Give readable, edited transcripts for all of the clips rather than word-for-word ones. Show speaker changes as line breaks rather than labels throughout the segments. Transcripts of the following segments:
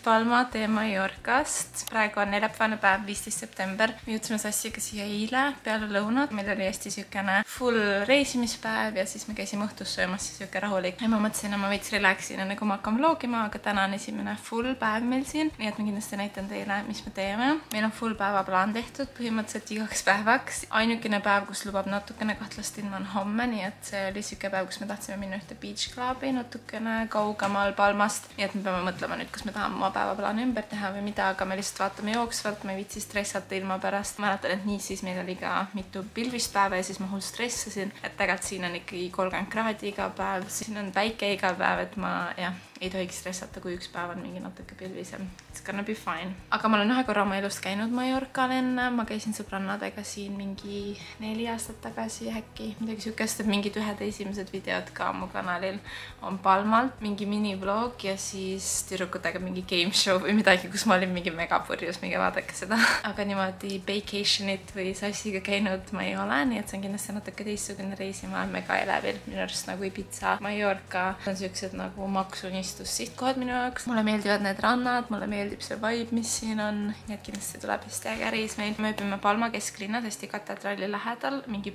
Palma de Mallorcast. Praegu on neljapäevane päev, 15. september. Me jõudsime Sassiga siia eile peale lõunat. Meil oli hästi siukene full reisimispäev ja siis me käisime õhtus söömas siuke rahulik. Ja ma mõtlesin, et ma veits relaxin enne kui ma hakkan vlogima, aga täna on esimene full päev meil siin. Nii et ma kindlasti näitan teile, mis me teeme. Meil on full päevaplaan tehtud põhimõtteliselt igaks päevaks. Ainukene päev, kus lubab natukene kahtlast ilma on homme, nii et see oli siuke päev, kus me tahtsime minna ühte beach clubi natukene kaugemal Palmast. Nii et me peame mõtlema nüüd, kas me tahame oma päevaplaani ümber teha või mida, aga me lihtsalt vaatame jooksvalt, me ei viitsi stressata ilma pärast. Mäletan, et nii siis meil oli ka mitu pilvist päeva ja siis ma hull stressasin, et tegelikult siin on ikkagi 30 kraadi iga päev, siin on päike iga päev, et ma ei tohiks stressata, kui üks päev on mingi natuke pilvisem. It's gonna be fine. Aga ma olen ühe korra oma elust käinud Mallorcal enne. Ma käisin sõbrannadega siin mingi 4 aastat tagasi äkki. Midagi siukest, et mingid ühed esimesed videod ka mu kanalil on Palmalt. Mingi minivlog ja siis tüdrukutega mingi game show või midagi, kus ma olin mingi megapurjus, mingi vaadake seda. Aga niimoodi vacationit või Sassiga käinud ma ei ole, nii et see on kindlasti natuke teistsugune reisimaal mega elevil. Minu arust nagu Ibiza, Mallorca on siuksed nagu maksuunistussihtkohad minu jaoks. Mulle meeldivad need rannad, mulle meeldib see vibe, mis siin on. Nii et kindlasti tuleb hästi äge reis meil. Me ööbime Palma kesklinnas hästi katedraali lähedal, mingi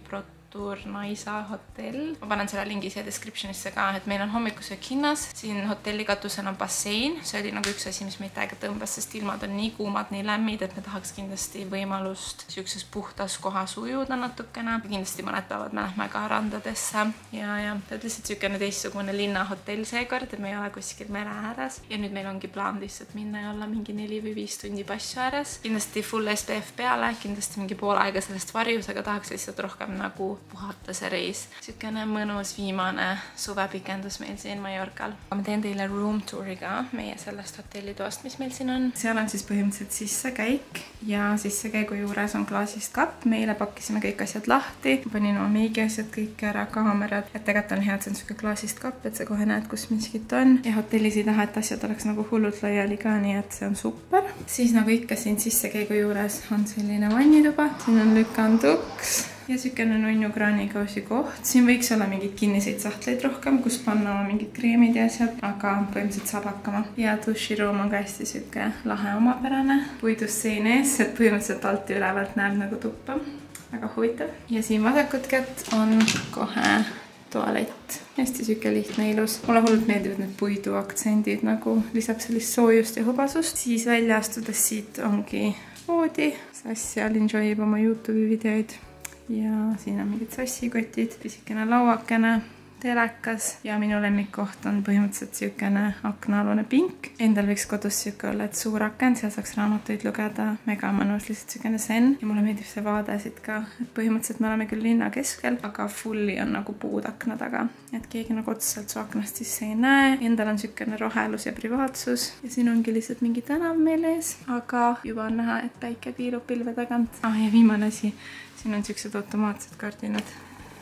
Naisa hotell. Ma panen selle lingi siia descriptionisse ka, et meil on hommikusöök hinnas. Siin hotelli katusel on bassein. See oli nagu üks asi, mis meid täiega tõmbas, sest ilmad on nii kuumad, nii lämmid, et me tahaks kindlasti võimalust siukses puhtas kohas ujuda natukene. Kindlasti mõned päevad me lähme ka randadesse. Ja ta on lihtsalt siukene teistsugune linnahotell seekord, et me ei ole kuskil mere ääres. Ja nüüd meil ongi plaan lihtsalt minna ja olla mingi 4 või 5 tundi passu ääres. Kindlasti full SPF peale, kindlasti mingi pool aega sellest varjus, aga tahaks lihtsalt rohkem nagu puhata see reis. Siukene mõnus viimane suvepikendus meil siin Mallorcal. Ma teen teile room touri ka meie sellest hotellitoast, mis meil siin on. Seal on siis põhimõtteliselt sissekäik ja sissekäigu juures on klaasist kapp. Me eile pakkisime kõik asjad lahti. Panin oma meigiasjad kõik ära, kaamerad. Et tegelikult on hea, et see on siuke klaasist kapp, et sa kohe näed, kus miskit on. Ja hotellis ei taha, et asjad oleks nagu hullult laiali ka, nii et see on super. Siis nagu ikka siin sissekäigu juures on selline vannituba. Siin on lükanduks. Ja siukene nunnu kraanikausi koht. Siin võiks olla mingid kinniseid sahtleid rohkem, kus panna oma mingid kreemid ja asjad, aga põhimõtteliselt saab hakkama. Ja duširuum on ka hästi siuke lahe omapärane. Puidust sein ees, et põhimõtteliselt alt ja ülevalt näeb nagu tuppa. Väga huvitav. Ja siin vasakut kätt on kohe tualett. Hästi siuke lihtne ilus. Mulle hullult meeldivad need puidu aktsendid, nagu lisab sellist soojust ja hubasust. Siis välja astudes siit ongi voodi. Sass seal enjoyib oma YouTube'i videoid. Ja siin on mingid sassikotid, pisikene lauakene, telekas ja minu lemmikkoht on põhimõtteliselt siukene aknaalune pink. Endal võiks kodus siuke olla, et suur aken, seal saaks raamatuid lugeda, mega mõnus, lihtsalt siukene zen. Ja mulle meeldib see vaade siit ka, et põhimõtteliselt me oleme küll linna keskel, aga fulli on nagu puud akna taga. Et keegi nagu otseselt su aknast sisse ei näe. Endal on siukene rohelus ja privaatsus ja siin ongi lihtsalt mingi tänav meil ees, aga juba on näha, et päike piilub pilve tagant. Ja viimane asi, siin on siuksed automaatsed kardinad.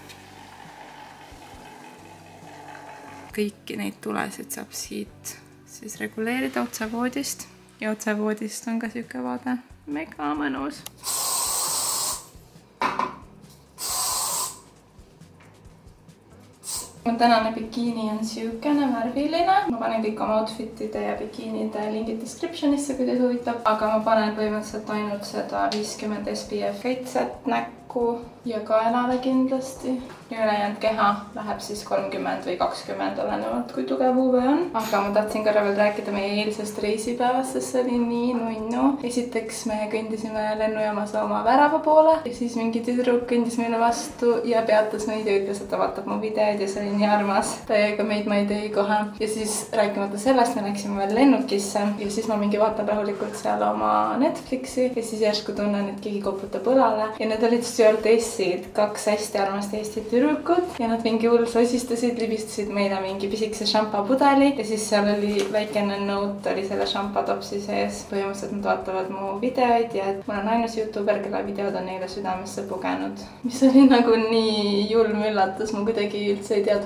Kõiki neid tulesid saab siit siis reguleerida otsevoodist ja otsevoodist on ka siuke vaade. Mega mõnus. Mu tänane bikiini on siukene värviline. Ma panen kõik oma outfitide ja bikiinide lingid descriptionisse, kui teid huvitab. Aga ma panen põhimõtteliselt ainult seda 50 SPF kaitset näkku ja kaelale kindlasti. Ja ülejäänud keha läheb siis 30 või 20, olenevalt kui tugev UV on. Aga ma tahtsin korra veel rääkida meie eilsest reisipäevast, sest see oli nii nunnu. Esiteks me kõndisime lennujaamas oma värava poole ja siis mingi tüdruk kõndis meile vastu ja peatas meid ja ütles, et ta vaatab mu videoid ja see oli nii armas. Täiega meid ma ei tee kohe. Ja siis rääkimata sellest me läksime veel lennukisse ja siis ma mingi vaatan rahulikult seal oma Netflixi ja siis järsku tunnen, et keegi koputab õlale ja need olid stjuardessid, 2 hästi armast Eesti tüdrukud ja nad mingi hull sosistasid, libistasid meile mingi pisikese šampapudeli ja siis seal oli väikene note oli selle šampatopsi sees. Põhimõtteliselt nad vaatavad mu videoid ja et mul on ainus YouTuber, kelle videod on neile südamesse pugenud, mis oli nagu nii julm üllatus. Ma kuidagi üldse ei teadnud,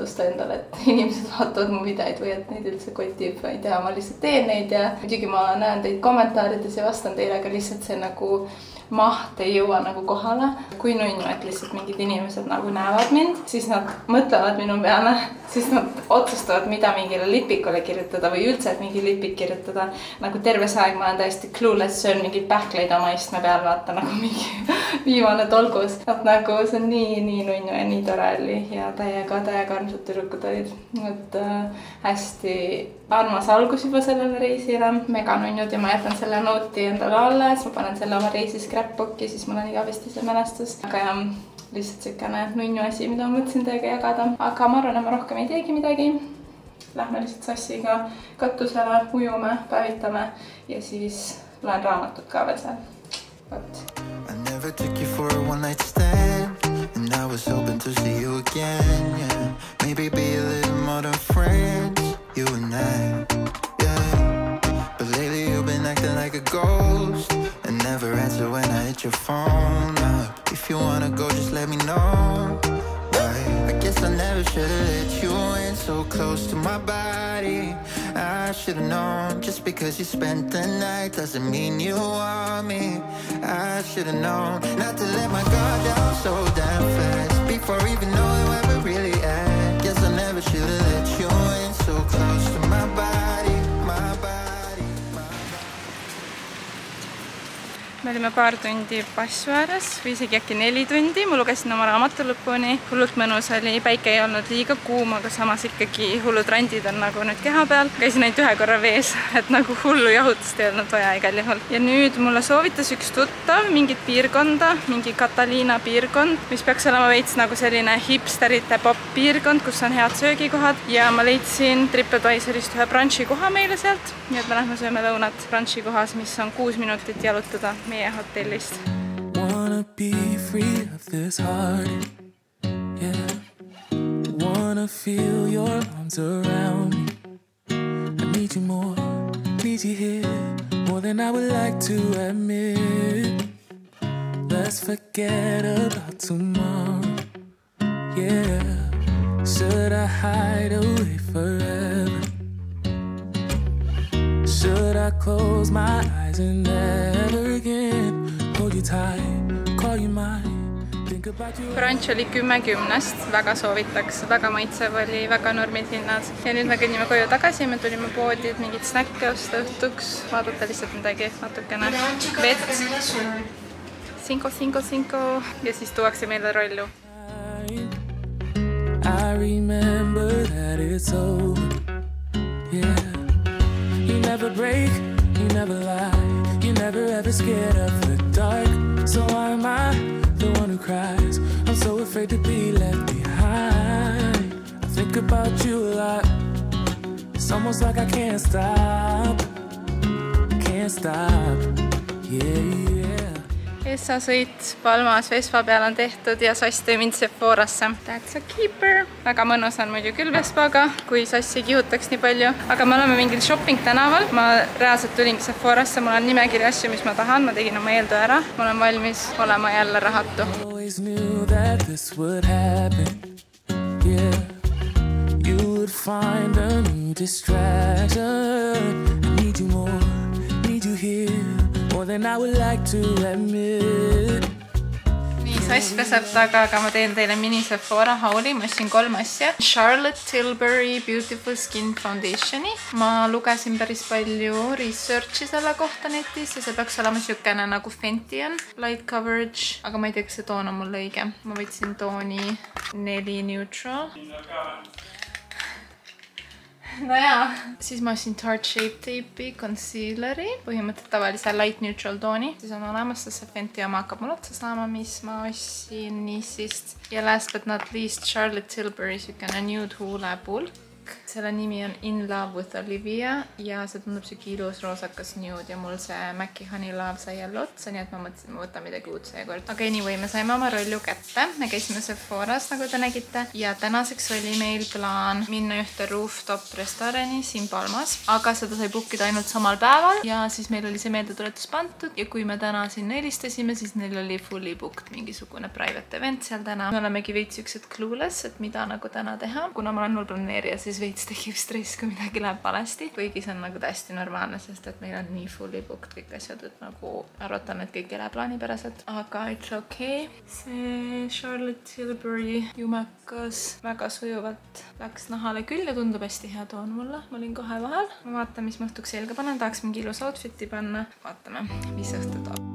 teadvusta endale, et inimesed vaatavad mu videoid või et neid üldse kotib, ma ei tea, ma lihtsalt teen neid ja muidugi ma näen teid kommentaarides ja vastan teile, aga lihtsalt see nagu maht ei jõua nagu kohale. Kui nunnu, et lihtsalt mingid inimesed nagu näevad mind, siis nad mõtlevad minu peale, siis nad otsustavad, mida mingile lipikule kirjutada või üldse, et mingi lipik kirjutada. Nagu terve see aeg ma olen täiesti clueless, söön mingid pähkleid oma istme peal, vaata nagu mingi viimane tolgus. Et nagu see on nii nunnu ja nii tore oli ja täiega armsad tüdrukud olid. Et hästi armas algus juba sellele reisile. Mega nunnud ja ma jätan selle nooti endale alles, ma panen selle oma reisi scrapbooki, siis mul on igavesti see mälestus. Aga jah, lihtsalt siukene nunnu asi, mida ma mõtlesin teiega jagada. Aga ma arvan, et ma rohkem ei teegi midagi. Lähme lihtsalt Sassiga katusele, ujume, päevitame ja siis loen raamatut ka veel seal.
I never took you for a one night stand and I was hoping to see you again, yeah. Maybe be a little more than friends, you and I, yeah. But lately you've been acting like a ghost and never answer when I hit your phone up. If you wanna go, just let me know. I guess I never should've let you in so close to my body. I should've known, just because you spent the night doesn't mean you want me. I should've known not to let my guard down so damn fast before even knowing where we're really at. Guess I never should've let you in so close to my body, my body, my body.
Me olime paar tundi passu ääres või isegi äkki 4 tundi. Ma lugesin oma raamatu lõpuni. Hullult mõnus oli. Päike ei olnud liiga kuum, aga samas ikkagi hullud randid on nagu nüüd keha peal. Käisin ainult 1 korra vees, et nagu hullu jahutust ei olnud vaja igal juhul. Ja nüüd mulle soovitas üks tuttav mingit piirkonda, mingi Kataliina piirkond, mis peaks olema veits nagu selline hipsterite pop piirkond, kus on head söögikohad. Ja ma leidsin TripAdvisorist ühe brunchi koha meile sealt. Nii et me lähme sööme lõunat brunchi kohas, mis on 6 minutit jalutada meie hotellist.
Wanna be free of this heart, yeah. Wanna feel your arms around me. I need you more, need you here, more than I would like to admit. Let's forget about tomorrow, yeah. Should I hide away forever? Should I close my eyes and never again hold you tight, call you mine, think about you?
Brunch oli 10/10, väga soovitaks, väga maitsev oli, väga normid hinnad. Ja nüüd me kõnnime koju tagasi, me tulime poodi, et mingit snäkke osta õhtuks, vaadata lihtsalt midagi natukene vett. Cinco ja siis tuuakse meile rollu.
I remember that it's over, yeah. You never break, you never lie, you never ever scared of the dark. So why am I the one who cries? I'm so afraid to be left behind. I think about you a lot. It's almost like I can't stop, yeah.
Essa sõit Palmas Vespa peal on tehtud ja Sass tõi mind Sephorasse. That's a keeper. Väga mõnus on muidu küll Vespaga, kui Sass ei kihutaks nii palju. Aga me oleme mingil shopping tänaval. Ma reaalselt tulingi Sephorasse. Mul on nimekiri asju, mis ma tahan. Ma tegin oma eeltöö ära. Ma olen valmis olema jälle rahatu.
Always knew that this would happen, yeah. You would find a new distraction. I need you more, need you here, more than I would like to admit.
Nii, Sass peseb taga, aga ma teen teile mini Sephora hauli. Ma ostsin 3 asja. Charlotte Tilbury Beautiful Skin Foundationi. Ma lugesin päris palju researchi selle kohta netis ja see peaks olema siukene nagu Fenty on. Light coverage, aga ma ei tea, kas see toon on mul õige. Ma võtsin tooni 4 Neutral. No jaa, siis ma ostsin Tarte Shape Tape'i concealeri, põhimõtteliselt tavalise light neutral tooni. Siis on olemas see Fenty oma hakkab mul otsa saama, mis ma ostsin Nice'ist. Ja last but not least Charlotte Tilbury siukene nude huulepuul. selle nimi on In Love with Olivia ja see tundub siuke ilus roosakas nude ja mul see Mackie Honey Love sai jälle otsa, nii et ma mõtlesin, ma võtan midagi uut seekord. Aga anyway, me saime oma rollu kätte, me käisime Sephoras, nagu te nägite, ja tänaseks oli meil plaan minna ühte rooftop restorani siin Palmas, aga seda sai bookida ainult samal päeval ja siis meil oli see meeldetuletus pandud ja kui me täna sinna helistasime, siis neil oli fully booked mingisugune private event seal täna. Me olemegi veits üksed clueless, et mida nagu täna teha. Kuna ma olen nullplaneerija, siis veits tekib stress, kui midagi läheb valesti. Kuigi see on nagu täiesti normaalne, sest et meil on nii fully booked kõik asjad, et nagu arvatan, et kõik ei lähe plaanipärased. Aga it's okay. See Charlotte Tilbury jumekas väga sujuvalt läks nahale küll ja tundub hästi hea toon mulle. Ma olin kohe vahel. Ma vaatan, mis ma õhtuks selga panen. Tahaks mingi ilus outfiti panna. Vaatame, mis õhtu toob.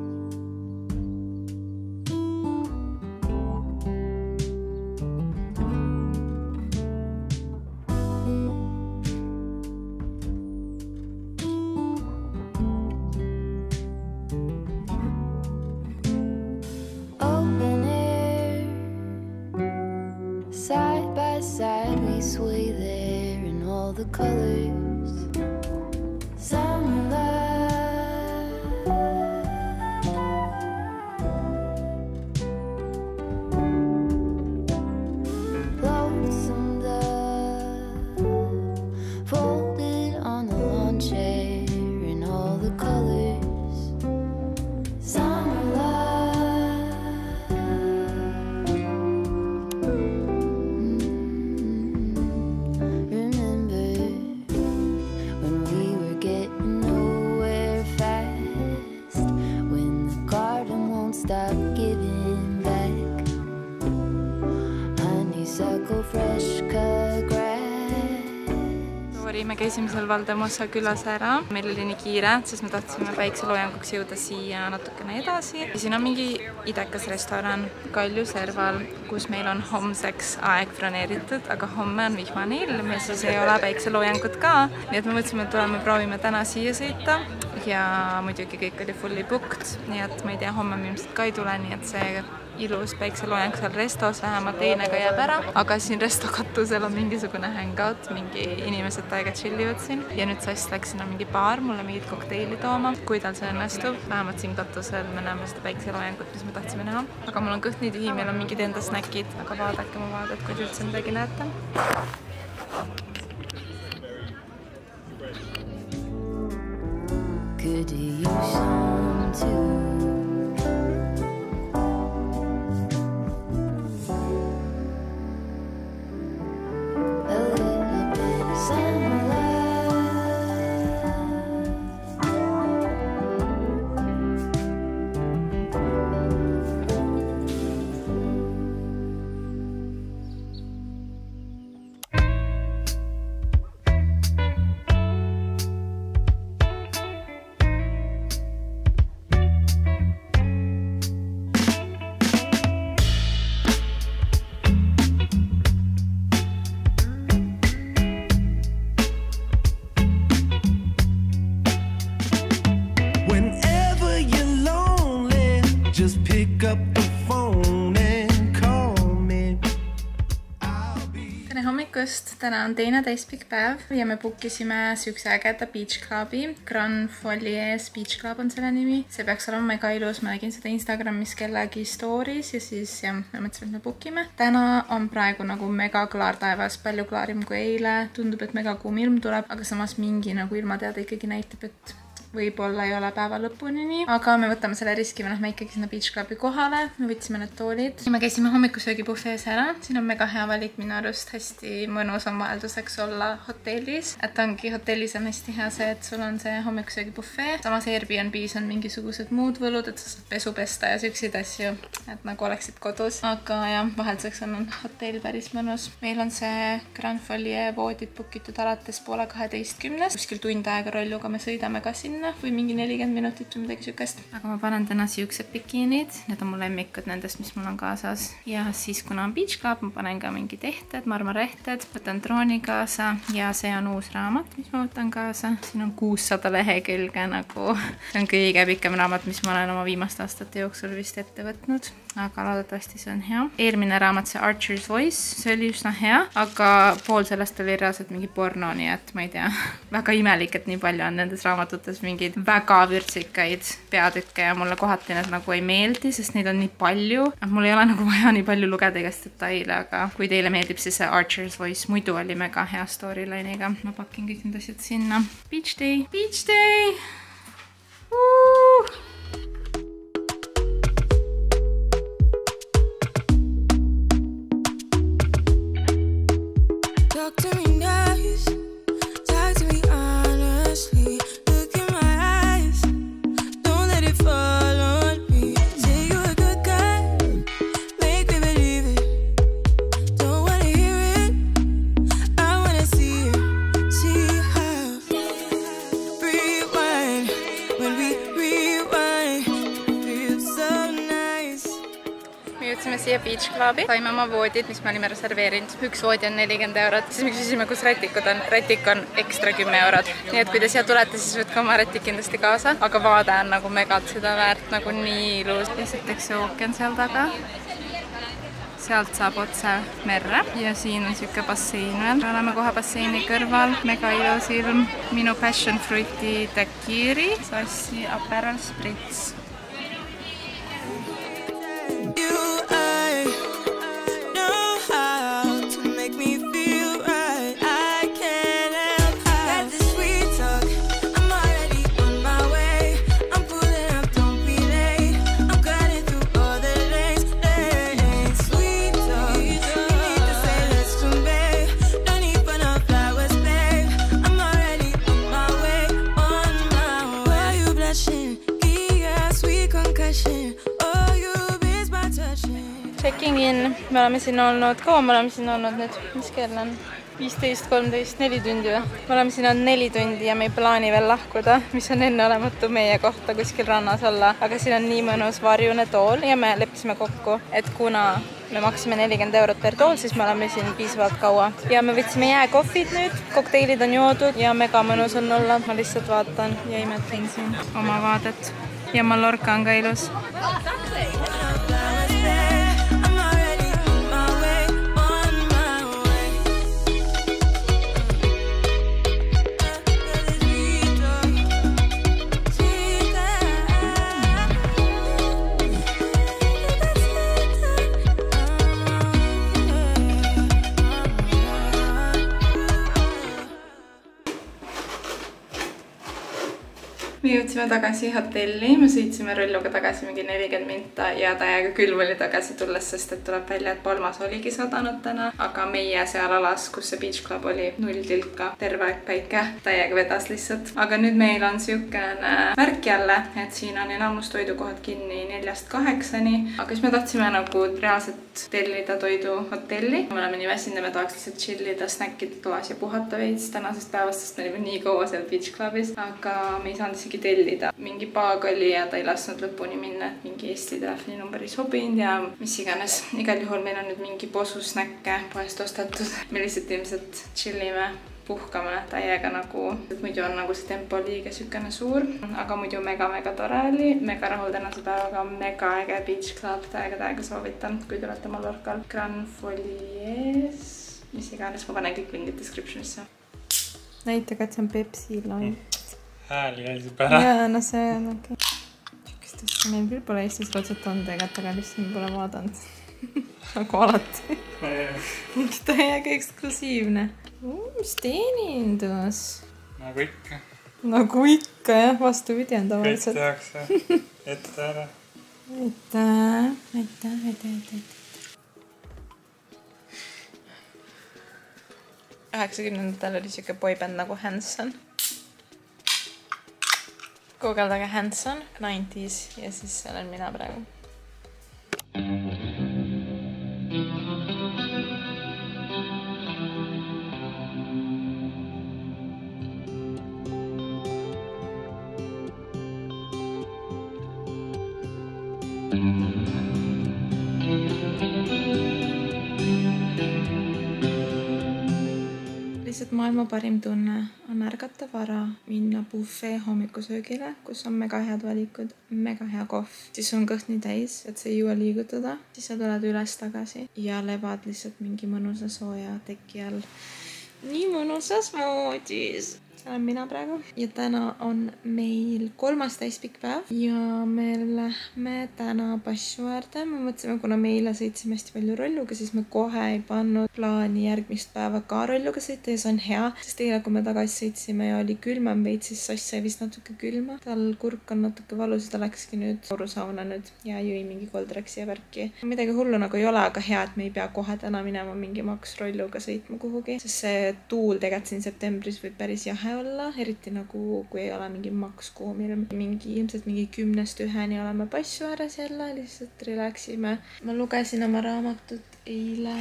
Sway there in all the colors. Summer love. Lonesome dove. Folded on the lawn chair in all the colors. Summer love. Stop giving back. Honeysuckle fresh cut grass.
Me käisime seal Valdemossa külas ära. Meil oli nii kiire, sest me tahtsime päikseloojanguks jõuda siia natukene edasi. Ja siin on mingi idekas restoran Kalju serval, kus meil on homseks aeg broneeritud, aga homme on vihmane ilm ja siis ei ole päikseloojangut ka. Nii et me mõtlesime, et tuleme proovime täna siia sõita ja muidugi kõik oli fully booked, nii et ma ei tea, homme ilmselt ka ei tule, nii et see ilus päikseloojang seal restos vähemalt teinega jääb ära, aga siin resto katusel on mingisugune hangout, mingi inimesed täiega chillivad siin ja nüüd Sass läks sinna mingi baar mulle mingit kokteili tooma, kui tal see õnnestub. Vähemalt siin katusel me näeme seda päikseloojangut, mis me tahtsime näha, aga mul on kõht nii tühi, meil on mingid enda snäkid, aga vaadake mu vaadet, kui te üldse midagi näete.
Could use some too.
Täna on teine täispikk päev ja me bookisime sükse ägeda beach clubi. Grand Follies Beach Club on selle nimi. See peaks olema mega ilus. Ma nägin seda Instagramis kellegi stories ja siis jah, me mõtlesime, et me bookime. Täna on praegu nagu mega klaar taevas, palju klaarim kui eile. Tundub, et mega kuum ilm tuleb, aga samas mingi nagu ilmateade ikkagi näitab, et võib-olla ei ole päeva lõpuni nii, aga me võtame selle riski, me lähme ikkagi sinna beach clubi kohale, me võtsime need toolid ja me käisime hommikusöögi buffees ära. Siin on mega hea valik, minu arust hästi mõnus on vahelduseks olla hotellis, et ongi hotellis on hästi hea see, et sul on see hommikusöögi buffee. Samas Airbnb's on mingisugused muud võlud, et sa saad pesu pesta ja süksid asju, et nagu oleksid kodus, aga jah, vahelduseks on hotell päris mõnus. Meil on see Grand Follie voodid bookitud alates 11:30, kuskil tund aega rolluga me sõidame ka sinna. minna või mingi 40 minutit või midagi siukest. Aga ma panen täna siuksed bikiinid, need on mu lemmikud nendest, mis mul on kaasas. Ja siis kuna on Beach Club, ma panen ka mingi tehted, marmorehted, võtan drooni kaasa ja see on uus raamat, mis ma võtan kaasa. Siin on 600 lehekülge nagu. See on kõige pikem raamat, mis ma olen oma viimaste aastate jooksul vist ette võtnud. Aga loodetavasti see on hea. Eelmine raamat, see Archer's Voice, see oli üsna hea, aga pool sellest oli reaalselt mingi porno, nii et ma ei tea, väga imelik, et nii palju on nendes raamatutes mingeid väga vürtsikaid peatükke ja mulle kohati need nagu ei meeldi, sest neid on nii palju. Mul ei ole nagu vaja nii palju lugeda igast detaile, aga kui teile meeldib, siis see Archer's Voice muidu oli mega hea storyline'iga. Ma pakin kõik need asjad sinna. Beach day! Beach day!
Talk to me nice, talk to me honestly. Look in my eyes, don't let it fall on me. Say you're a good guy, make me believe it. Don't wanna hear it, I wanna see it. See how rewind, when we rewind, feels so nice.
Me jõudsime siia Beach Clubi, saime oma voodid, mis me olime reserveerinud. Üks voodi on 40 €. Siis me küsisime, kus rätikud on. Rätik on ekstra 10 €. Nii et kui te siia tulete, siis võtke oma rätik kindlasti kaasa. Aga vaade on nagu megalt seda väärt, nagu nii ilus. Esiteks see ookean seal taga. Sealt saab otse merre ja siin on siuke bassein veel. Me oleme kohe basseini kõrval. Mega ilus ilm. Minu passion fruiti tekiiri. Sassi Aperol Spritz. Checking in. Me oleme siin olnud, kaua me oleme siin olnud nüüd? Mis kell on? 15, 13, 4 tundi või? Me oleme siin olnud 4 tundi ja me ei plaani veel lahkuda, mis on enneolematu meie kohta kuskil rannas olla. Aga siin on nii mõnus varjune tool ja me leppisime kokku, et kuna me maksime 40 € per tool, siis me oleme siin piisavalt kaua. Ja me võtsime jääkohvid nüüd, kokteilid on joodud ja mega mõnus on olla. Ma lihtsalt vaatan ja imetlen siin oma vaadet. Ja Mallorca on ka ilus. Me jõudsime tagasi hotelli, me sõitsime rulluga tagasi mingi 40 minta ja täiega külm oli tagasi tulles, sest et tuleb välja, et Palmas oligi sadanud täna, aga meie seal alas, kus see Beach Club oli, 0 tilka, terve aeg päike, täiega vedas lihtsalt. Aga nüüd meil on siukene märk jälle, et siin on enamus toidukohad kinni 4-8-ni, aga siis me tahtsime nagu reaalselt tellida toidu hotelli. Me oleme nii väsinud ja me tahaks lihtsalt chillida, snäkkida toas ja puhata veits tänasest päevast, sest me olime nii kaua seal Beach Clubis, aga me ei saanud isegi tellida. Mingi paag oli ja ta ei lasknud lõpuni minna, et mingi Eesti telefoninumber ei sobinud ja mis iganes. Igal juhul meil on nüüd mingi posu snäkke poest ostetud. Me lihtsalt ilmselt chillime, puhkame täiega nagu, et muidu on nagu see tempo liiga sükene suur, aga muidu mega tore oli, mega rahul tänase päevaga, mega äge Beach Club, täiega soovitan, kui tulete Mallorcal. Gran Folies, mis iganes, ma panen kõik lingid descriptionisse. Näitage, et see on Pepsi laim.
Hääl jäljub ära.
Jaa, no see on okei. Tšükistust meil küll pole Eestis raudselt olnud, ega aga lihtsalt me pole vaadanud. Nagu alati. Mingi täiega eksklusiivne. Mis teenindus?
Nagu ikka.
Nagu ikka, jah. Vastupidi on tavaliselt.
Kõik tehakse ette ära.
Aitäh. 90-ndatel oli siuke boyband nagu Hanson. Guugeldage Hanson 90s ja siis seal on mina praegu. Lihtsalt maailma parim tunne on ärgata vara, minna bufee hommikusöögile, kus on mega head valikud, mega hea kohv. Siis on kõht nii täis, et sa ei jõua liigutada. Siis sa tuled üles tagasi ja levad lihtsalt mingi mõnusa sooja teki all. Nii mõnusas moodis. See olen mina praegu. Ja täna on meil 3. täispikk päev ja me lähme täna passu äärde. Me mõtlesime, kuna me eile sõitsime hästi palju rolluga, siis me kohe ei pannud plaani järgmist päeva ka rolluga sõita ja see on hea. Sest eile, kui me tagasi sõitsime ja oli külmam veid, siis Sass sai vist natuke külma. Tal kurk on natuke valus ja ta läkski nüüd aurusauna nüüd ja jõi mingi Coldrexi ja värki. Midagi hullu nagu ei ole, aga hea, et me ei pea kohe täna minema mingi maksrolluga sõitma kuhugi. Sest see tuul tegelikult siin septembris võib päris jahe olla, eriti nagu kui ei ole mingi maks kuhu ilmselt mingi 10-1 oleme passu ääres jälle, lihtsalt relaxime. Ma lugesin oma raamatut eile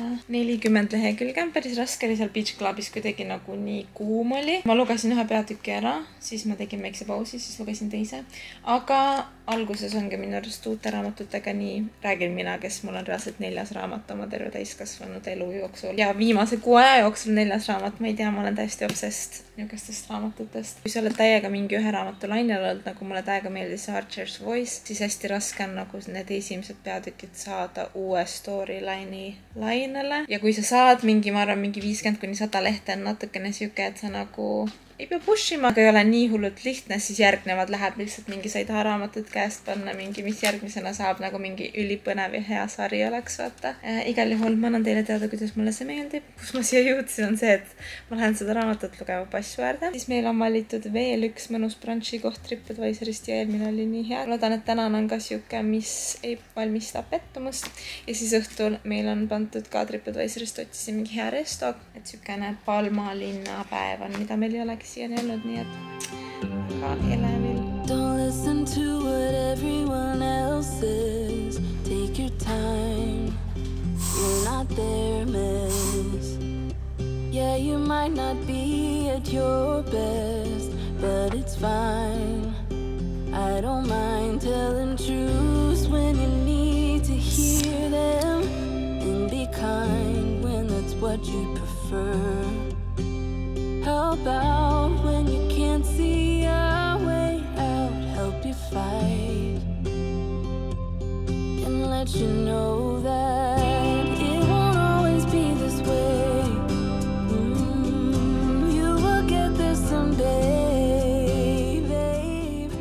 40 lehekülge, päris raske oli seal Beach Clubis kuidagi nagu nii kuum oli. Ma lugesin ühe peatüki ära, siis ma tegin väikse pausi, siis lugesin teise. Aga alguses ongi minu arust uute raamatutega nii, räägin mina, kes mul on reaalselt 4. raamat oma terve täiskasvanud elu jooksul. Ja viimase 6 aja jooksul 4. raamat, ma ei tea, ma olen täiesti obsessed niukestest raamatutest. Kui sa oled täiega mingi ühe raamatu lainel olnud, nagu mulle täiega meeldis Archer's Voice, siis hästi raske on nagu need esimesed peatükid saada uue storyline'i lainele. Ja kui sa saad mingi, ma arvan, mingi 50-100 lehte on natukene siuke, et sa nagu ei pea pushima, aga ei ole nii hullult lihtne, siis järgnevad läheb lihtsalt mingi, sa ei taha raamatut käest panna, mingi, mis järgmisena saab nagu mingi ülipõnev ja hea sari oleks, vaata. Igal juhul ma annan teile teada, kuidas mulle see meeldib. Kus ma siia jõudsin on see, et ma lähen seda raamatut lugema passu äärde. Siis meil on valitud veel üks mõnus brunchi koht TripAdvisorist ja eelmine oli nii hea. Loodan, et tänan on ka siuke, mis ei valmista pettumust. Ja siis õhtul meil on pandud ka TripAdvisorist otsisin mingi hea resto, et siukene Palmalinna päev on, mida meil ei olegi siiani olnud, nii et ka elevil.
Don't listen to what everyone else says. Take your time. You're not their mess. Yeah, you might not be at your best, but it's fine. I don't mind telling truths when you need to hear them, and be kind when that's what you prefer. Help out when you can't see a way out. Help you fight and let you know that it won't always be this way. You will get there someday, babe.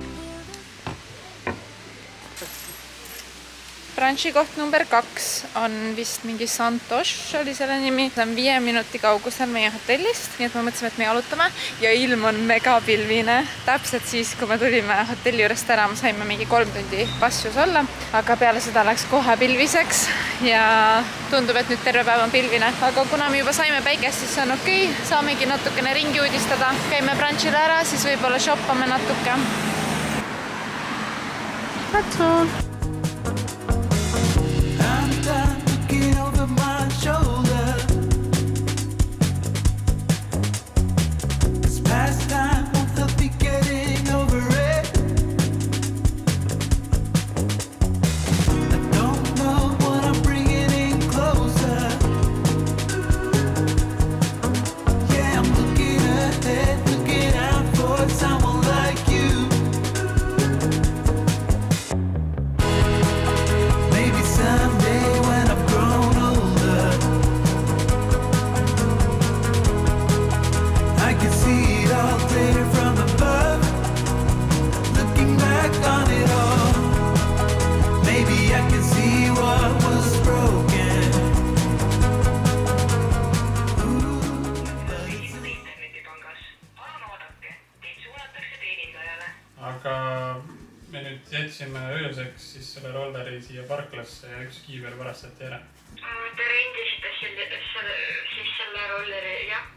Brunchi koht number 2 on vist mingi Santosh oli selle nimi. See on 5 minuti kaugusel meie hotellist, nii et me mõtlesime, et me jalutame ja ilm on mega pilvine. Täpselt siis, kui me tulime hotelli juurest ära, me saime mingi 3 tundi passus olla, aga peale seda läks kohe pilviseks ja tundub, et nüüd terve päev on pilvine. Aga kuna me juba saime päikest, siis on okei. Saamegi natukene ringi uudistada. Käime brunchile ära, siis võib-olla shoppame natuke. That's all.
Looking over my shoulder, this past time won't help me getting over it. I don't know what I'm bringing in closer. Yeah, I'm looking ahead, looking out for someone like you. Maybe someday when I've grown older, I can see it all clear from above, looking back on it all. Maybe I can see what was broken.
Aga me nüüd jätsime ööseks siis selle rolleri siia parklasse ja üks kiiver varastati ära.
Te rendisite siis selle rolleri, jah?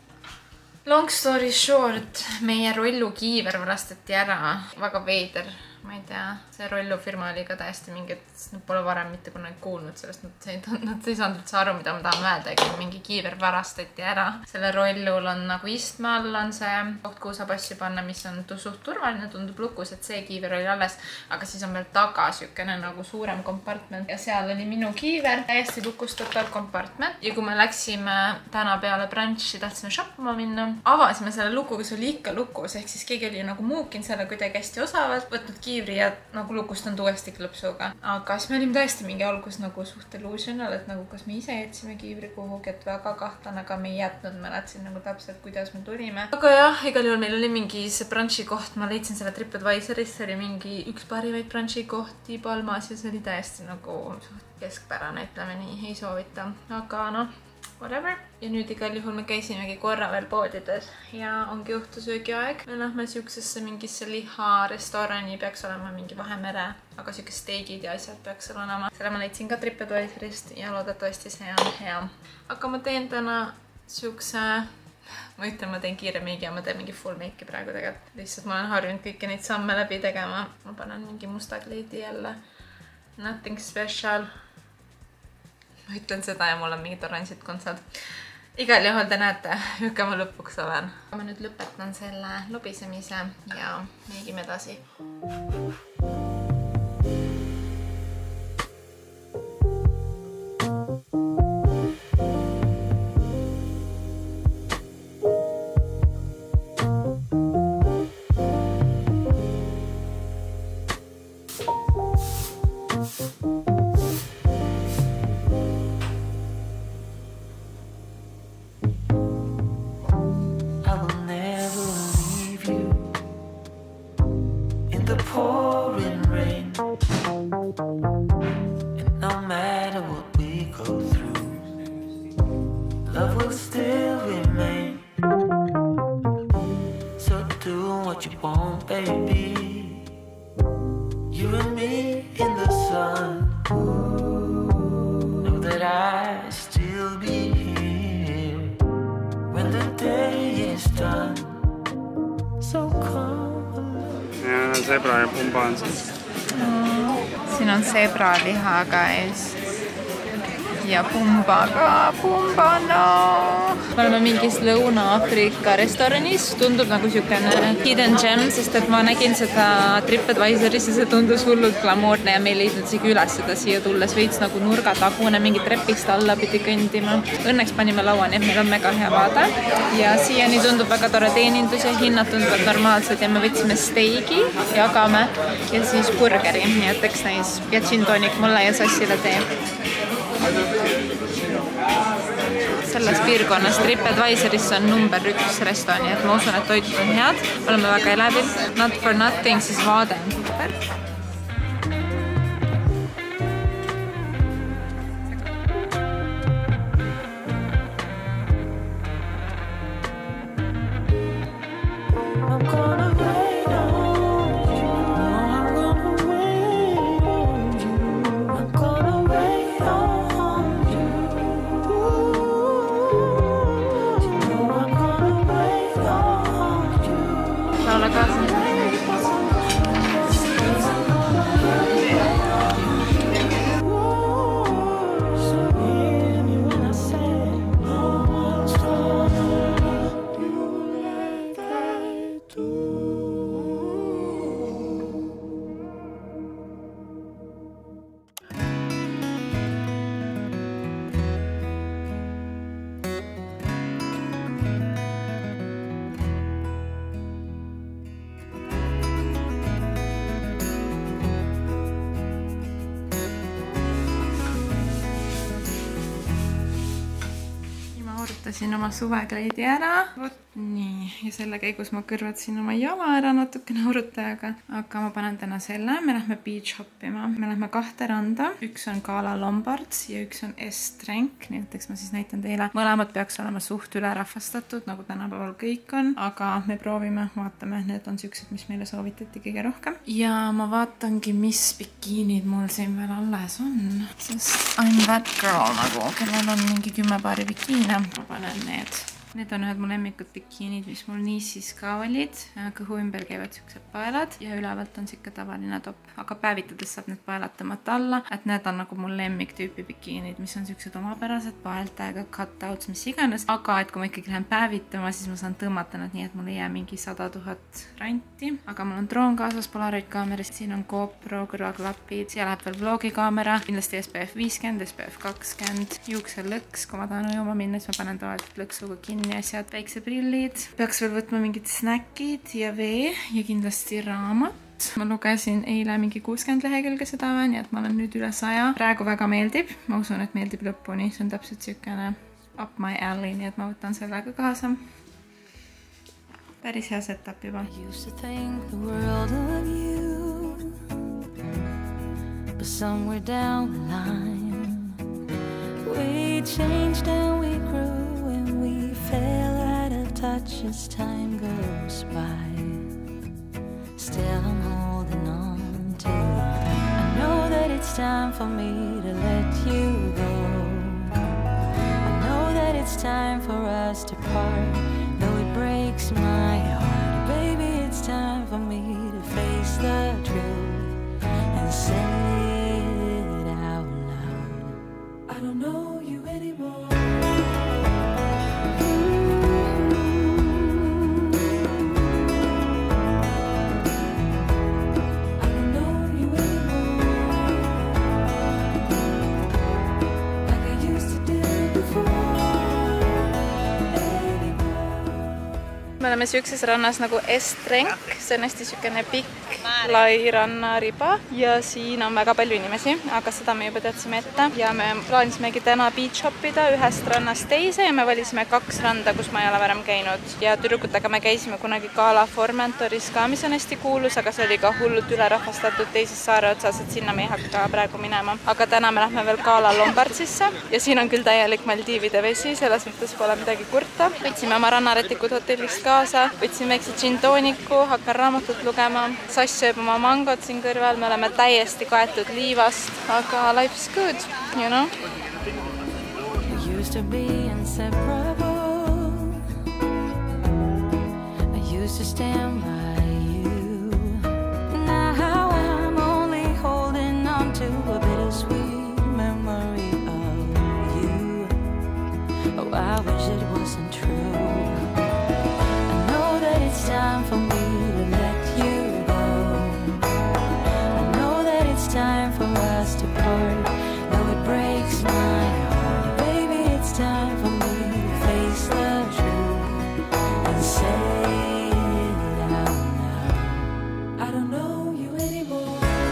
Long story short, meie rollukiiver varastati ära. Väga veider. ma ei tea, see Rollu firma oli ka täiesti mingi, et nad pole varem mitte kunagi kuulnud sellest, nad ei saanud üldse aru, mida ma tahan öelda, mingi kiiver varastati ära. Selle Rollul on nagu istme all on see koht, kuhu saab asju panna, mis on suht turvaline, tundub lukus, et see kiiver oli alles, aga siis on veel taga sükene nagu suurem kompartment ja seal oli minu kiiver, täiesti lukustatav kompartment ja kui me läksime täna peale brunchi, tahtsime shoppima minna, avasime selle luku, kus oli ikka lukus, ehk siis keegi oli nagu muukinud selle kuidagi hästi osavalt, võtnud kiivri ja nagu lukustanud uuesti klõpsuga. Aga siis me olime tõesti mingi algus nagu suht illusional, et nagu kas me ise jätsime kiivri kuhugi, et väga kahtlan, aga me ei jätnud, mäletsin nagu täpselt, kuidas me tulime. Aga jah, igal juhul meil oli mingi see brunchi koht, ma leidsin selle TripAdvisoris, see oli mingi üks parimaid brunchi kohti Palmas ja see oli täiesti nagu suht keskpärane, ütleme nii, ei soovita. Aga noh, whatever. Ja nüüd igal juhul me käisimegi korra veel poodides ja ongi õhtusöögi aeg. Me lähme siuksesse mingisse liharestorani, peaks olema mingi Vahemere, aga siuke steigid ja asjad peaks olema. Selle ma leidsin ka TripAdvisorist ja loodetavasti see on hea. Aga ma teen täna siukse, ma ütlen, ma teen kiire meigi ja ma teen mingi full meiki praegu tegelikult. Lihtsalt ma olen harjunud kõiki neid samme läbi tegema. Ma panen mingi musta kleidi jälle. Nothing special. Ma ütlen seda ja mul on mingid oranžid kontsad. Igal juhul te näete, milline ma lõpuks olen. Ma nüüd lõpetan selle lobisemise ja meigime edasi.
Zebra ja pumba on siis.
Siin on zebraliha guys. Ja pumba ka, pumba no. Me oleme mingis Lõuna-Aafrika restoranis, tundub nagu siukene hidden gem, sest et ma nägin seda TripAdvisoris ja see tundus hullult glamourne ja me ei leidnud isegi üles seda siia tulles veits nagu nurgatagune, mingi trepist alla pidi kõndima. Õnneks panime laua, nii et meil on mega hea vaade ja siiani tundub väga tore teenindus ja hinnad tunduvad normaalsed ja me võtsime steigi, jagame ja siis burgeri, nii et eks näis ja gin tonic mulle ja Sassile teeb. Selles piirkonnas TripAdvisoris on number 1 restoran, et ma usun, et toitud on head. Oleme väga elevil. Not for nothing, siis vaade on super. Siin oma suvekleidi ära. Vot nii. Ja selle käigus ma kõrvatasin oma jala ära natukene arutajaga. Aga ma panen täna selle. Me lähme beach hoppima. Me lähme 2 randa. Üks on Gala Lombards ja üks on Estrenk. Nii et eks ma siis näitan teile. Mõlemad peaks olema suht üle rahvastatud, nagu tänapäeval kõik on. Aga me proovime, vaatame. Need on siuksed, mis meile soovitati kõige rohkem. Ja ma vaatangi, mis bikiinid mul siin veel alles on. Sest I'm that girl nagu, kellel on mingi 10 paari bikiine. Ma panen need Need on ühed mu lemmikud bikiinid, mis mul Nice'is ka olid. Kõhu ümber käivad siuksed paelad ja ülevalt on siuke tavaline top. Aga päevitades saab need paelad tõmmata alla. Et need on nagu mul lemmiktüüpi bikiinid, mis on siuksed omapärased paeltega, cutouts, mis iganes. Aga et kui ma ikkagi lähen päevitama, siis ma saan tõmmata nad nii, et mul ei jää mingi 100 000 ranti. Aga mul on droon kaasas, Polaroid kaameras. Siin on GoPro, kõrvaklapid. Siia läheb veel vlogikaamera. Kindlasti SPF 50, SPF 20. Juukselõks, kui ma tahan ujuma minna, siis ma panen tavaliselt lõksuga kinni asjad, päikseprillid. Peaks veel võtma mingid snäkid ja vee ja kindlasti raamat. Ma lugesin eile mingi 60 lehekülge seda, nii et ma olen nüüd üle 100. Praegu väga meeldib. Ma usun, et meeldib lõpuni. See on täpselt siukene up my alley, nii et ma võtan selle ka kaasa. Päris hea setup juba.
I used to think the world of you, but somewhere down the line we changed and we grew and we fell out of touch as time goes by. Still I'm holding on to you. I know that it's time for me to let you go. I know that it's time for us to part, though it breaks my heart. Baby, it's time for me to face the truth and say it out loud. I don't know you anymore.
Me oleme siukses rannas nagu Estrenk, see on hästi siukene pikk, lai rannariba ja siin on väga palju inimesi, aga seda me juba teadsime ette ja me plaanisimegi täna beach hoppida ühest rannast teise ja me valisime 2 randa, kus ma ei ole varem käinud ja tüdrukutega me käisime kunagi Cala Formentoris ka, mis on hästi kuulus, aga see oli ka hullult ülerahvastatud teises saare otsas, et sinna me ei hakka praegu minema. Aga täna me lähme veel Cala Lombardsisse ja siin on küll täielik Maldiivide vesi, selles mõttes pole midagi kurta. Võtsime oma rannarätikud hotellist kaasa, võtsin väikse džintooniku, hakkan raamatut lugema. Sass sööb oma mangot siin kõrval, me oleme täiesti kaetud liivast, aga life is good, you know?
We used to be inseparable. I used to stand by you. Now I'm only holding on to a bittersweet memory of you. Oh, I wish it wasn't true. It's time for me to let you go. I know that it's time for us to part, though it breaks my heart. Baby, it's time for me to face the truth and say it out loud. I don't know you anymore.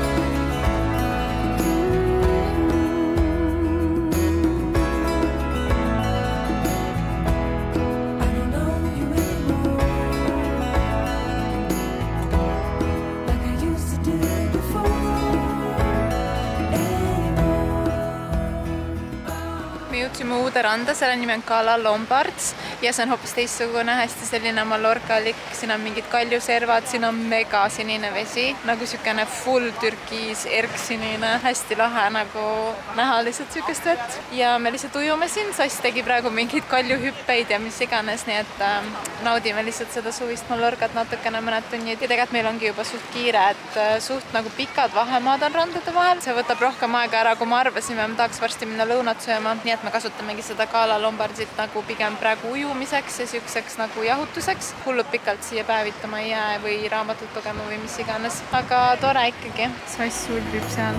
Jõudsime uude randa, selle nimi on Cala Lombards ja see on hoopis teistsugune, hästi selline Mallorcalik, siin on mingid kaljuservad, siin on mega sinine vesi, nagu siukene full türkiis, erksinine, hästi lahe nagu näha lihtsalt siukest vett ja me lihtsalt ujume siin, Sass tegi praegu mingeid kaljuhüppeid ja mis iganes, nii et naudime lihtsalt seda suvist Mallorcat natukene mõned tunnid ja tegelikult meil ongi juba suht kiire, et suht nagu pikad vahemaad on randade vahel, see võtab rohkem aega ära, kui me arvasime, me tahaks varsti minna lõunat sööma, nii et me kasutamegi seda Cala Lombardsit nagu pigem praegu ujumiseks ja siukseks nagu jahutuseks. Hullult pikalt siia päevitama ei jää või raamatut lugema või mis iganes, aga tore ikkagi. Sass ulbib seal.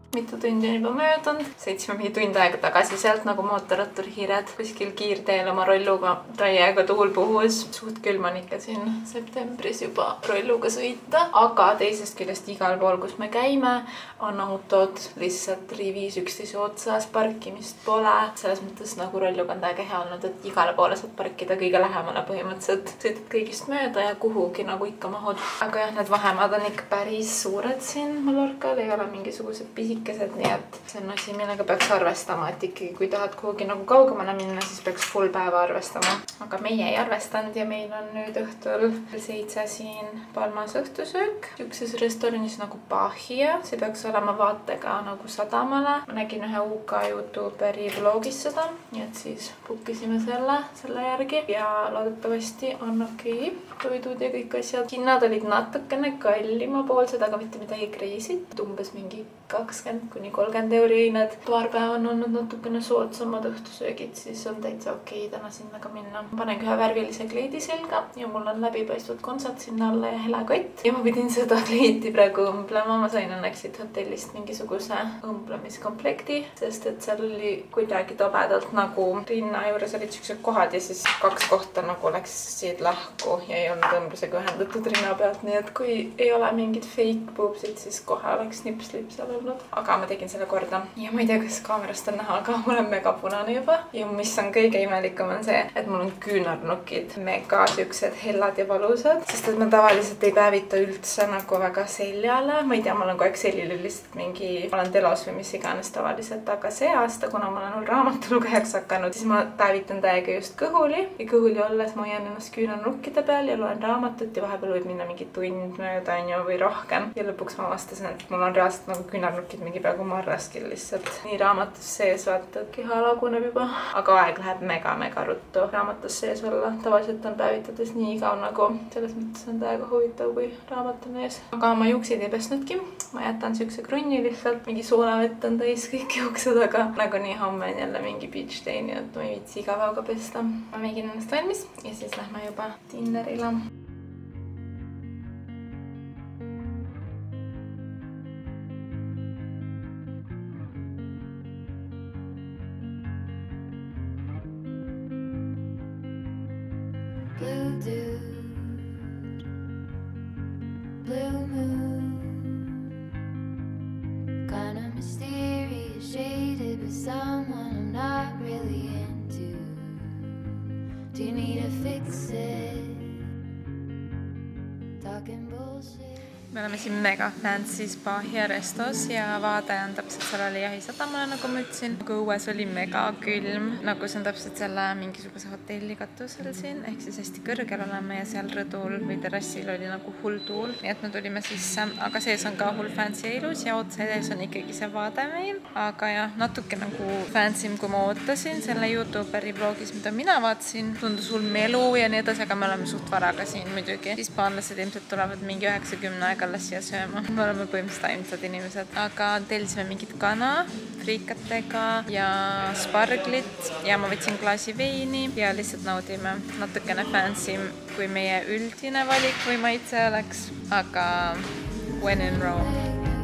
mitu tundi on juba möödunud. Sõitsime mingi tund aega tagasi sealt nagu mootorratturhiired kuskil kiirteel oma rolluga. Täiega tuul puhus. Suht külm on ikka siin septembris juba rolluga sõita. Aga teisest küljest igal pool, kus me käime, on autod lihtsalt rivis üksteise otsas, parkimist pole. Selles mõttes nagu rolluga on täiega hea olnud, et igale poole saad parkida kõige lähemale põhimõtteliselt. Sõitad kõigist mööda ja kuhugi nagu ikka mahud. Aga jah, need vahemaad on ikka päris suured siin Mallorcal, ei ole mingisugused pisikesed, nii et see on asi, millega peaks arvestama, et ikkagi kui tahad kuhugi nagu kaugemale minna, siis peaks full päeva arvestama. Aga meie ei arvestanud ja meil on nüüd õhtul 7 siin Palmas õhtusöök. Ükses restoranis nagu Bahia, see peaks olema vaatega nagu sadamale. Ma nägin ühe UK YouTuberi vlogis seda, nii et siis bookisime selle järgi ja loodetavasti on okei. Toidud ja kõik asjad. Hinnad olid natukene kallimapoolsed, aga mitte midagi crazy't. Umbes mingi 20–30 euri. Need paar päeva on olnud natukene soodsamad õhtusöögid, siis on täitsa okei täna sinna ka minna. Panen ühe värvilise kleidi selga ja mul on läbipaistvad kontsad sinna alla ja helakott. Ja ma pidin seda kleiti praegu õmblema. Ma sain õnneks siit hotellist mingisuguse õmblemiskomplekti, sest et seal oli kuidagi tobedalt nagu rinna juures olid siuksed kohad ja siis 2 kohta nagu läksid lahku ja ei olnud õmblusega ühendatud rinna pealt. Nii et kui ei ole mingid fake boobsid, siis kohe oleks nipslip seal olnud. Aga ma tegin selle korda ja ma ei tea, kas kaamerast on näha, aga mul on mega punane juba. Ja mis on kõige imelikum on see, et mul on küünarnukid mega siuksed hellad ja valusad, sest et ma tavaliselt ei päevita üldse nagu väga seljale. Ma ei tea, ma olen kogu aeg seljil lihtsalt mingi, ma olen telos või mis iganes tavaliselt, aga see aasta, kuna ma olen raamatulugejaks hakanud, siis ma päevitan täiega just kõhuli ja kõhuli olles ma hoian ennast küünarnukkide peal ja loen raamatut ja vahepeal võib minna mingi tund mööda või rohkem. Ja lõpuks ma vastasin, et mul on reaalselt nagu küünarnukid mingi peaaegu marraskil lihtsalt. Nii raamatus sees vaata, et keha laguneb juba. Aga aeg läheb mega ruttu raamatus sees olla. Tavaliselt on päevitades nii igav nagu selles mõttes on täiega huvitav, kui raamat on ees. Aga ma juukseid ei pesnudki. Ma jätan siukse krunni lihtsalt. Mingi soonavett on täis kõik juuksed, aga nagu nii homme on jälle mingi beach day, nii et ma ei viitsi iga päevaga pesta. Ma meigin ennast valmis ja siis lähme juba dinnerile.
Blue dude, blue moon, kinda mysterious, shaded with someone I'm not really into. Do you need to fix it? Talking bullshit.
Me oleme siin mega fancy Bahia restos ja vaade on täpselt sellele jahisadamale, nagu ma ütlesin. Kui õues oli mega külm, nagu see on täpselt selle mingisuguse hotelli katusel siin, ehk siis hästi kõrgel oleme ja seal rõdul või terrassil oli nagu hull tuul. Nii et me tulime sisse, aga sees on ka hull fancy ja ilus ja otse sees on ikkagi see vaade meil. Aga jah, natuke nagu fancy, kui ma ootasin selle YouTuberi vlogis, mida mina vaatasin. Tundus hull melu ja nii edasi, aga me oleme suht varaga siin muidugi. Hispaanlased ilmselt tulevad mingi 90 alles siia sööma. Me oleme põhimõtteliselt ainsad inimesed, aga tellisime mingit kana friikatega ja sparglit ja ma võtsin klaasi veini ja lihtsalt naudime. Natukene fancy kui meie üldine valik või maitse oleks, aga when in Rome.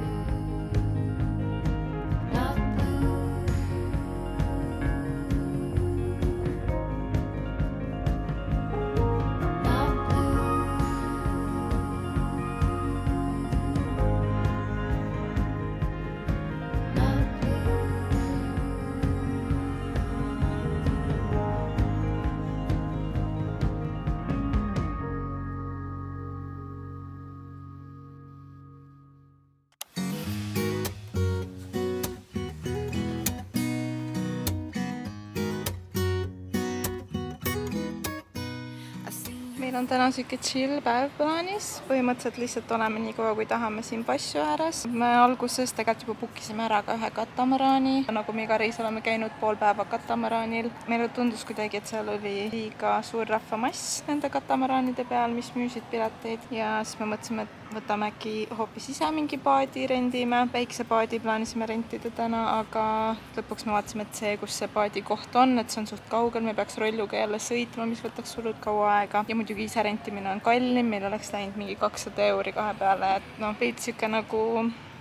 Meil on täna siuke chill päev plaanis. Põhimõtteliselt lihtsalt oleme nii kaua, kui tahame siin passu ääres. Me alguses tegelikult juba bookisime ära ka ühe katamaraani. Nagu me iga reis oleme käinud pool päeva katamaraanil. Meile tundus kuidagi, et seal oli liiga suur rahvamass nende katamaraanide peal, mis müüsid pileteid. Ja siis me mõtlesime, et võtame äkki hoopis ise mingi paadi rendime. Väikse paadi plaanisime rentida täna, aga lõpuks me vaatasime, et see, kus see paadi koht on, et see on suht kaugel. Me peaks rolluga jälle sõitma, mis võtaks hullult kaua aega. Ja muidugi ise rentimine on kallim, meil oleks läinud mingi 200 € kahe peale, et noh, veits siuke nagu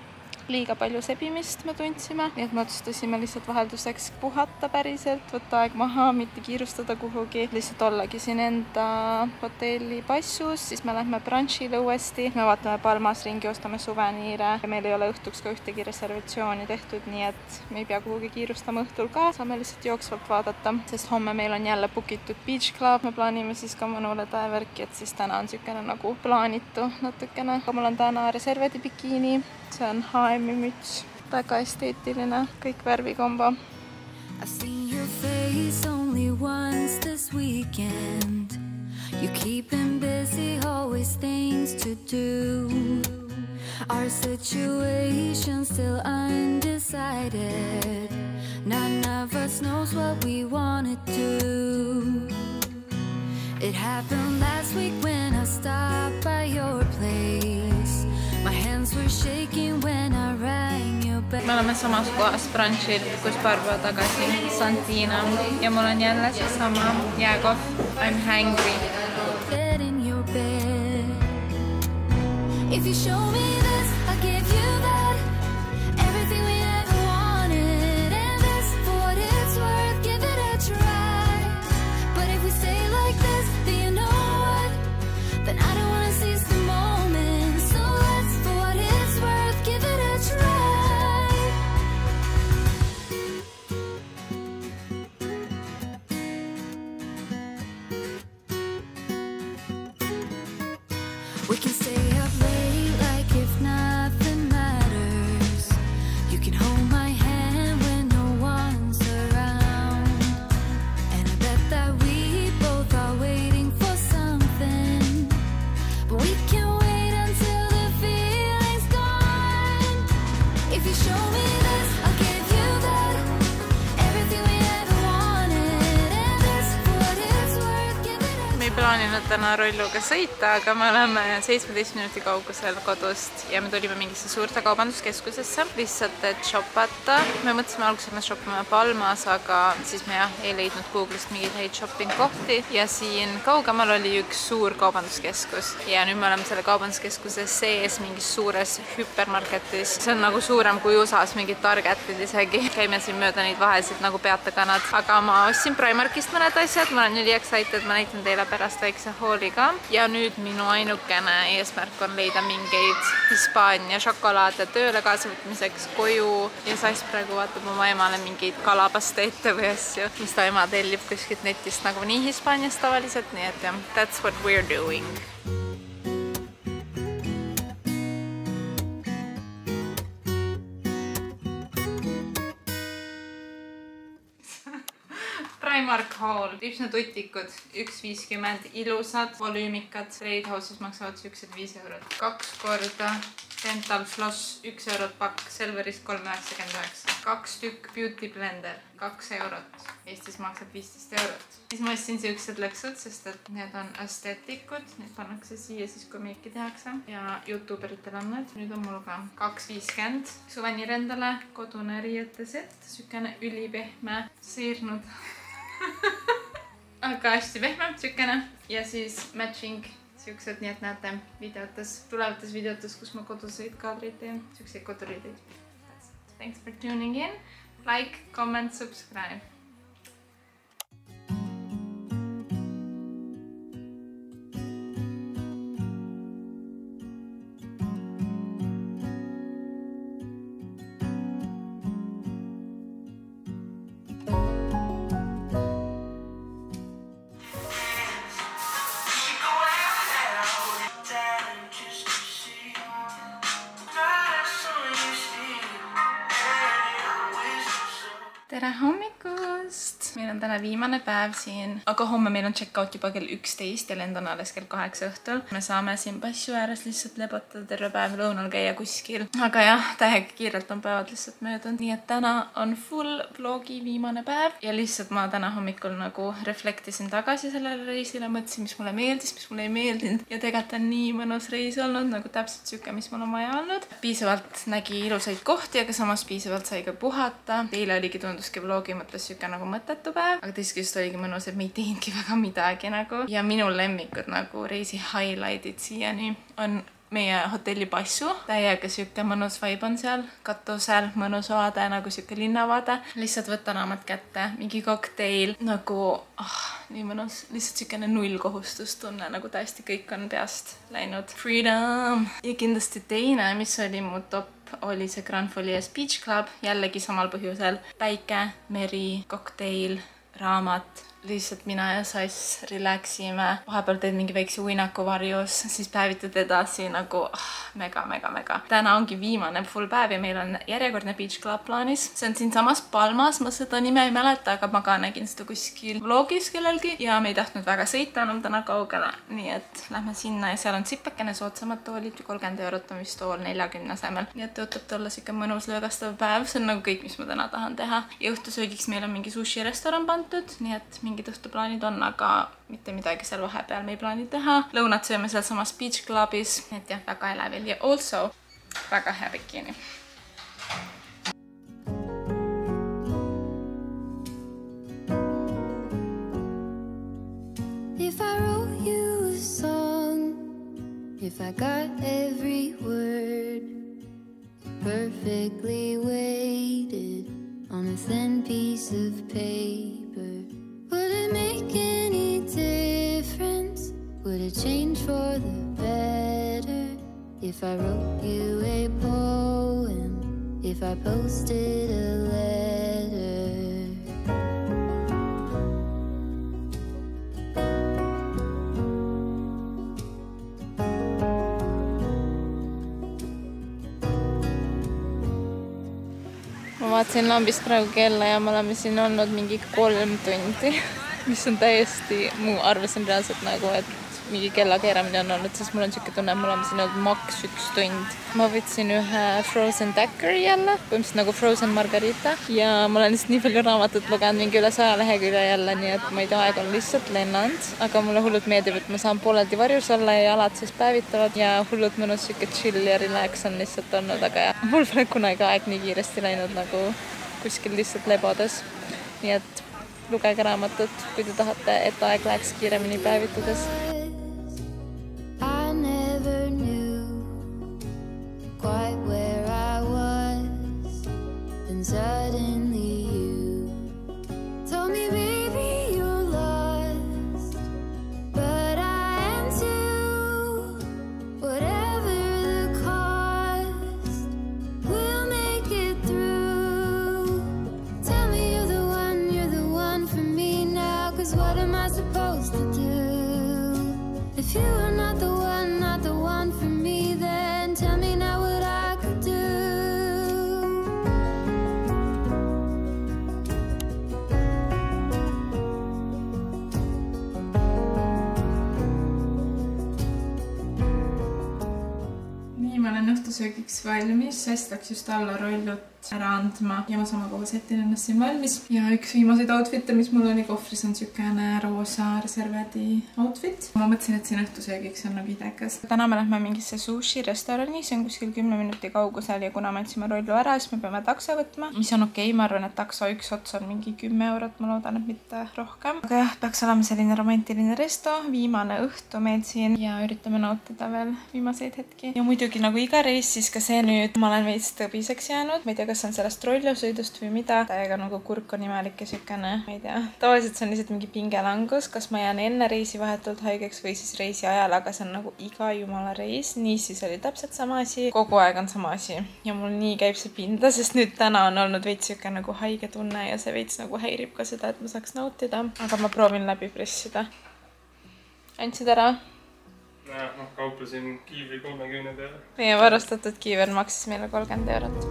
liiga palju sebimist me tundsime, nii et me otsustasime lihtsalt vahelduseks puhata päriselt, võtta aeg maha, mitte kiirustada kuhugi, lihtsalt ollagi siin enda hotelli passus, siis me lähme brunchile uuesti, me vaatame Palmas ringi, ostame suveniire ja meil ei ole õhtuks ka ühtegi reservatsiooni tehtud, nii et me ei pea kuhugi kiirustama õhtul ka, saame lihtsalt jooksvalt vaadata, sest homme meil on jälle bookitud beach club, me plaanime siis ka mõnule täevärki, et siis täna on niisugune nagu plaanitu natukene, aga mul on täna reservedi bikiini, see on H&M-i müts, väga esteetiline, kõik värvikombo.
I've seen your face only once this weekend. You keep him busy, always things to do. Our situation still undecided. None of us knows what we wanna do. It happened last week when I stopped by your place. My hands were shaking when I rang your bell.
Me oleme samas kohas brunchil, kus paar päeva tagasi Santina ja mul on jälle see sama jääkohv. I'm hangry.
Bed in your bed. If you show me this, I'll give you that. Everything we ever wanted, and this for what it's worth, give it a try. But if we stay like this, then you know what? Then I don't wanna seize the moment. So let's, for what it's worth, give it a try. We can stay up late like if nothing matters. You can hold my hand when no one's around. And I bet that we both are waiting for something. But we can wait until the feeling's gone. If you show me this, I'll give you that. Everything we ever wanted, and this for what it's worth, give it a
Me ei plaaninud täna rolluga sõita, aga me oleme 17 minuti kaugusel kodust ja me tulime mingisse suurte kaubanduskeskusesse lihtsalt, et shoppata. Me mõtlesime alguses, et me shoppime Palmas, aga siis me ei leidnud Google'ist mingeid häid shopping kohti ja siin kaugemal oli üks suur kaubanduskeskus ja nüüd me oleme selle kaubanduskeskuse sees mingis suures hüpermarketis. See on nagu suurem kui USA's, mingid Targetid isegi. Käime siin mööda neid vahesid nagu peatakanad, aga ma ostsin Primarkist mõned asjad, ma olen nii excited, ma näitan teile pärast väikse hooli ka. Ja nüüd minu ainukene eesmärk on leida mingeid Hispaania šokolaade tööle kaasavõtmiseks koju ja Sass praegu vaatab oma emale mingeid kalapasteete või asju, mis ta ema tellib kuskilt netist nagu nii Hispaanias tavaliselt, nii et jah, that's what we're doing. Primark haul, üsna tutikud, 1,50, ilusad, volüümikad, Trade House'is maksavad siuksed 5 eurot. 2 korda Dental Floss, 1 eurot pakk, Selverist 3,99. 2 tükk Beauty Blender, 2 eurot. Eestis maksab 15 eurot. Siis ma ostsin siuksed lõksud, sest et need on esteetikud, need pannakse siia siis, kui meiki tehakse. Ja YouTuberitel on need, nüüd on mul ka 2,50. Suveniir endale, kodune riiete set, sükene ülipehme, siirnud. Aga hästi pehme, sükene. Ja siis matching siuksed, nii et näete tulevates videotes, kus ma koduseid kaadreid teen. Siukseid koduriideid. Thanks for tuning in. Like, comment, subscribe. Tere hommikust! Meil on täna viimane päev siin, aga homme meil on check-out juba kell 11 ja lend on alles kell 8 õhtul. Me saame siin passu ääres lihtsalt lebotada terve päev, lõunal käia kuskil. Aga jah, täiega kiirelt on päevad lihtsalt möödunud. Nii et täna on full vlogi viimane päev ja lihtsalt ma täna hommikul nagu reflektisin tagasi sellele reisile, mõtlesin, mis mulle meeldis, mis mulle ei meeldinud. Ja tegelikult on nii mõnus reis olnud, nagu täpselt siuke, mis mul on vaja olnud. Piisavalt nägi ilusaid kohti, aga samas piisavalt sai ka puhata. Eile oligi tunduski vlogi mõttes siuke nagu mõttetu päev, aga teisest oligi mõnus, et me ei teinudki väga midagi nagu. Ja minu lemmikud nagu reisi highlightid siiani on meie hotelli passu. Täiega siuke mõnus vibe on seal, katusel, mõnus vaade, nagu siuke linnavaade. Lihtsalt võtta raamat kätte, mingi kokteil, nagu nii mõnus. Lihtsalt siukene nullkohustustunne, nagu täiesti kõik on peast läinud. Freedom! Ja kindlasti teine, mis oli mu top, oli see Grand Folies Beach Club. Jällegi samal põhjusel. Päike, meri, kokteil, raamat. Lihtsalt mina ja Sass relaxime. Vahepeal teed mingi väikse uinaku varjus, siis päevitad edasi nagu mega. Täna ongi viimane full päev ja meil on järjekordne Beach Club plaanis. See on siin samas Palmas, ma seda nime ei mäleta, aga ma ka nägin seda kuskil vlogis kellelgi ja me ei tahtnud väga sõita enam täna kaugele. Nii et lähme sinna ja seal on sipakene soodsamad toolid, 30 eurot on vist tool 40 asemel. Nii et tõotab tulla siuke mõnus löögastav päev. See on nagu kõik, mis ma täna tahan teha. Ja õhtusöögiks meil on mingi sushi restoran pandud, nii et mingid õhtuplaanid on, aga mitte midagi seal vahepeal me ei plaani teha. Lõunat sööme seal samas Beach Clubis, et jah, väga elevil ja also väga hea bikini.
If I wrote you a song, if I got every word perfectly weighted on a thin piece of paper, would it make any difference? Would it change for the better? If I wrote you a poem, if I posted a letter?
Ma vaatasin lambist praegu kella ja me oleme siin olnud mingi 3 tundi, mis on täiesti, mu arvasin reaalselt nagu, et mingi kella keeramine on olnud, sest mul on siuke tunne, et me oleme siin olnud maks 1 tund. Ma võtsin ühe Frozen Daiquiri jälle, põhimõtteliselt nagu Frozen Margarita ja ma olen lihtsalt nii palju raamatut lugenud, mingi üle 100 lehekülje jälle, nii et ma ei tea, aeg on lihtsalt lennanud. Aga mulle hullult meeldib, et ma saan pooleldi varjus olla ja jalad siis päevitavad ja hullult mõnus siuke chill ja relax on lihtsalt olnud, aga jah, mul pole kunagi aeg nii kiiresti läinud nagu kuskil lihtsalt lebodes. Nii et lugege raamatut, kui te tahate, et aeg läheks kiiremini päevitades.
I never knew quite where I was, then suddenly you told me, baby, you're lost, but I am too. Whatever the cost, we'll make it through. Tell me you're the one for me now, 'cause what am I supposed to do? If you are not the one for me, then tell me now what I could do.
Nii, ma olen õhtusöögiks valmis, sest läks just alla rollut ära andma ja ma sama kogu setin ennast siin valmis. Ja üks viimaseid outfit'e, mis mul oli kohvris, on siukene roosa reservedi outfit. Ma mõtlesin, et siin õhtusöögiks on nagu idekas. Täna me lähme mingisse sushi restorani, see on kuskil 10 minuti kaugusel ja kuna me otsime rollu ära, siis me peame takso võtma, mis on okei. Ma arvan, et takso üks ots on mingi 10 eurot, ma loodan, et mitte rohkem. Aga jah, peaks olema selline romantiline resto, viimane õhtu meil siin ja üritame nautida veel viimaseid hetki. Ja muidugi nagu iga reis, siis ka see nüüd ma olen veits tõbiseks jäänud. Ma ei tea, kas on sellest rollusõidust või mida. Täiega nagu kurk on imelik ja siukene, ma ei tea. Tavaliselt see on lihtsalt mingi pingelangus, kas ma jään enne reisi vahetult haigeks või siis reisi ajal, aga see on nagu iga jumala reis. Nii siis oli täpselt sama asi. Kogu aeg on sama asi. Ja mul nii käib see pinda, sest nüüd täna on olnud veits siuke nagu haige tunne ja see veits nagu häirib ka seda, et ma saaks nautida. Aga ma proovin läbi pressida. Andsid ära?
Noh, kauplesin kiivri 30 peale.
Meie varustatud kiiver maksis meile 30 eurot.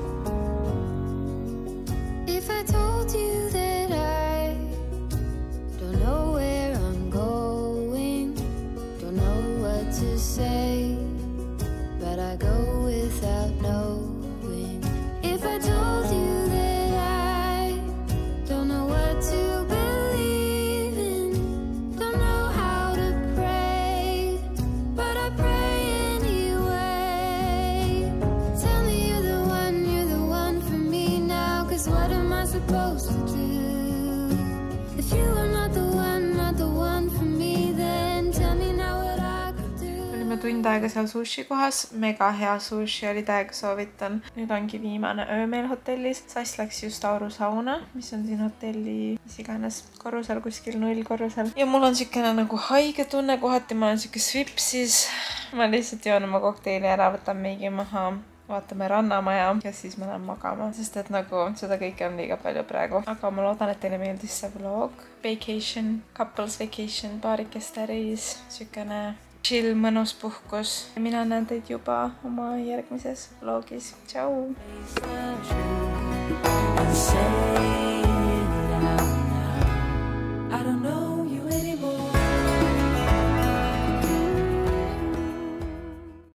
If I told you that I don't know where I'm going, don't know what to say, but I go without knowing. If I told you that I don't know what to believe in, don't know how to pray, but I pray anyway. Tell me you're the one for me now, 'cause what am I supposed to do? If you are not the one for me, then tell me now what I could do.
Olime tund aega seal sushi kohas, mega hea sushi oli, täiega soovitan. Nüüd ongi viimane öö meil hotellis. Sass läks just Auru sauna, mis on siin hotelli mis iganes korrusel, kuskil 0 korrusel. Ja mul on siukene nagu haige tunne, kohati ma olen siuke svipsis. Ma lihtsalt joon oma kokteili ära, võtan meigi maha, vaatame Rannamaja ja siis ma lähen magama, sest et nagu seda kõike on liiga palju praegu. Aga ma loodan, et teile meeldis see vlog. Vacation, couples vacation, paarikeste reis, siukene chill, mõnus puhkus. Mina näen teid juba oma järgmises vlogis. Tšau! I don't know you anymore.